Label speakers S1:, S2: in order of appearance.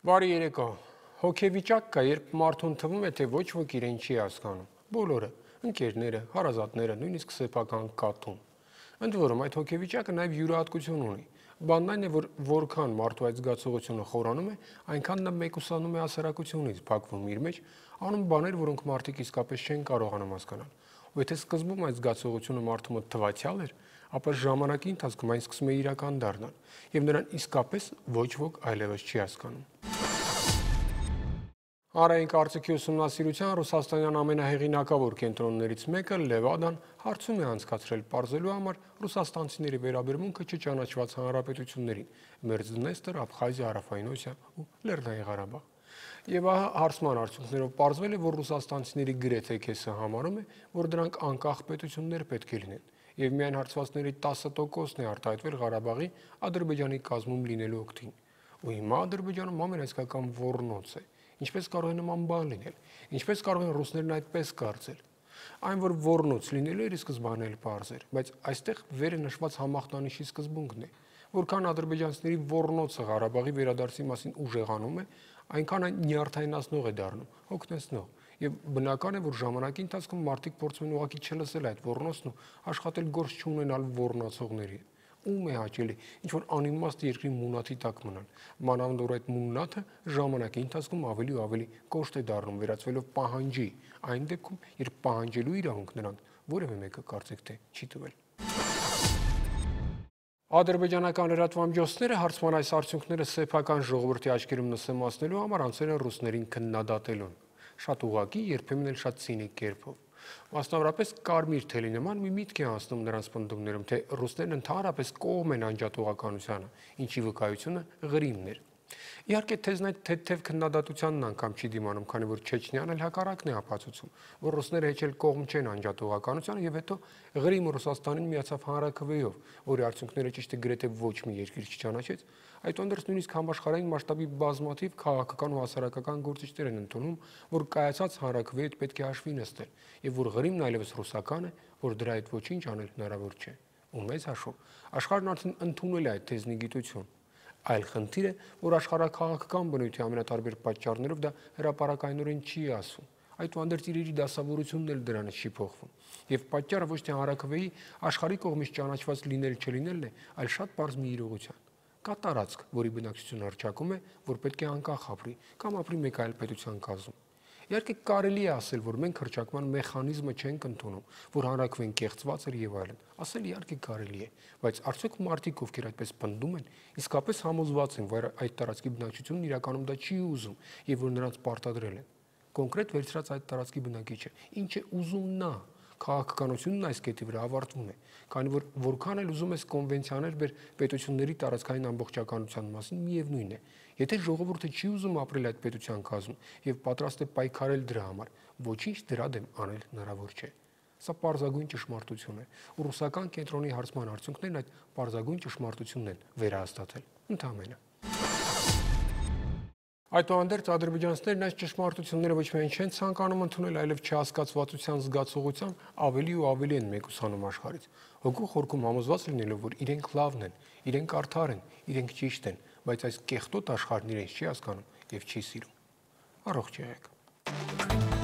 S1: Բարի երեկո, հոգեվիճակ կա, երբ մարդուն թվում է, թե ոչ ոք իրեն չի հասկանում, բոլորը, ընկերները, հարազատները, նույնիսկ սեփական կատուն։ Ընդ որում այդ հոգեվիճակը նաև յուրահատկություն ունի, բանն այն է, որ որքան մարդու այդ զգացողությունը խորանում է, այնքան նա մեկուսանում է հասարակությունից, փակվում իր մեջ, անում բաներ, որոնք մարդիկ իսկապես չեն կարողանում հասկանալ։ Ու եթե սկզբում այդ զգացողությունը մարդու մոտ թվացial էր, ապա ժամանակի ընթացքում այն սկսում է իրական դառնալ, եւ նրան իսկապես ոչ ոք այլևս չի հասկանում։ Հանրային կարծիքի ուսումնասիրության ռուսաստանյան ամենահեղինակավոր կենտրոններից մեկը Լևադան հարցում է անցկացրել պարզելու համար ռուսաստանցիների վերաբերմունքը չճանաչված հանրապետություններին՝ Մերձդնեստր, Աբխազիա, Հարավային Օսիա ու Լեռնային Ղարաբաղ։ Եվ ահա հարցման արդյունքներով պարզվել է, որ ռուսաստանցիների գրեթե կեսը համարում է, որ դրանք անկախ պետություններ պետք է լինեն, եւ միայն հարցվածների 10%-ն է արտահայտվել Ղարաբաղի Ադրբեջանի կազմում լինելու օգտին։ Ու հիմա Ադրբեջանում ամենահսկական ոռնոց է։ Ինչպես կարող է նման բան լինել, ինչպես կարող են ռուսներն այդպես կարծել։ Այն, որ ոռնոց լինելու էր, ի սկզբանե էլ պարզ էր, բայց այստեղ վերը նշված համախտանիշի սկզբունքն է, որքան ադրբեջանցիների ոռնոցը Ղարաբաղի վերադարձի մասին ուժեղանում է, այնքան այն նյարդայնացնող է դառնում, հոգնեցնող, եւ բնական է, որ ժամանակի ընթացքում մարդիկ փորձում են ուղղակի չլսել այդ ոռնոցն ու աշխատել գործ չունենալ ոռնացողների։ Ում է հաճելի, ինչ որ անիմաստ երկրի մունաթի տակ մնան, մանավանդ որ այդ մունաթը ժամանակի ընթացքում ավելի ու ավելի կոշտ է դառնում, վերածվելով պահանջի, այն դեպքում, երբ պահանջելու իրավունք նրան որևէ մեկը կարծեք թե չի տվել։ Ադրբեջանական լրատվամիջոցները հարցման այս արդյունքները սեփական ժողովրդի աչքերում նսեմացնելու համար անցել են ռուսներին քննադատելուն, շատ ուղղակի, երբեմն էլ շատ ցինիկ կերպով։ Մասնավորապես կարմիր թելի նման մի միտք է անցնում նրանց պնդումներում, թե ռուսներն ընդհանրապես կողմ են անջատողականությանը, ինչի վկայությունը Ղրիմն էր։ Իհարկե թեզն այդ թեթև քննադատությանն անգամ չի դիմանում, քանի որ Չեչնյան էլ հակառակն է ապացուցում, որ ռուսները հեչ էլ կողմ չեն անջատողականությանը, եւ հետո Ղրիմը Ռուսաստանին միացավ հանրաքվեով, որի արդյունքները ճիշտ է գրեթե ոչ մի երկիր չճանաչեց, այդուհանդերձ նույնիսկ համաշխարհային մասշտաբի բազմաթիվ քաղաքական ու հասարակական գործիչներ են ընդունում, որ կայացած հանրաքվեի հետ պետք է հաշվի նստել, եւ որ Ղրիմն այլևս ռուսական է, որ դրա հետ ոչինչ անել հնարավոր չէ։ Ու մեծ հաշվով աշխարհն արդեն ընդունել է այդ թեզնի գիտություն։ Այլ խնդիր է, որ աշխարհաքաղաքական բնույթի ամենատարբեր պատճառներով դա հրապարակայնորեն չի ասում։ Այդուհանդերձ իրերի դասավորությունն էլ դրանից չի փոխվում։ Եվ պատճառը ոչ թե հանրաքվեի աշխարհի կողմից ճանաչված լինել-չլինելն է, այլ շատ պարզ մի իրողության։ Կա տարածք, որի բնակչությունը հռչակում է, որ պետք է անկախ ապրի կամ ապրի մեկ այլ պետության կազմում։ Իհարկե կարելի է ասել, որ մենք հռչակման մեխանիզմը չենք ընդունում, որ հանրաքվեն կեղծված էր եւ այլն։ Ասել իհարկե կարելի է, բայց արդյոք մարդիկ, ովքեր այդպես պնդում են, իսկապես համոզված են, որ այդ տարածքի բնակչությունն իրականում դա չի ուզում եւ որ նրանց պարտադրել են։ Կոնկրետ վերցրած այդ տարածքի բնակիչը ինչ է ուզում նա։ Քաղաքականությունն այս կետի վրա ավարտվում է, քանի որ որքան էլ ուզում ես կոնվենցիաներ բեր պետությունների տարածքային ամբողջականության մասին, միևնույն է, եթե ժողովուրդը չի ուզում ապրել այդ պետության կազմում եւ պատրաստ է պայքարել դրա համար, ոչինչ դրա դեմ անել հնարավոր չէ։ Սա պարզագույն ճշմարտություն է, ու ռուսական կենտրոնի հարցման արդյունքներն այդ պարզագույն ճշմարտությունն են վերահաստատել, ընդհանրապես։ Այդուհանդերձ ադրբեջանցիներն այս ճշմարտությունները ոչ միայն չեն ցանկանում ընդունել, այլև չհասկացվածության զգացողությամբ ավելի ու ավելի են մեկուսանում աշխարհից։ Հոգու խորքում համոզված լինելով, որ իրենք լավն են, իրենք արդար են, իրենք ճիշտ են, բայց այս կեղտոտ աշխարհն իրենց չի հասկանում եւ չի սիրում։ Առողջ եղեք։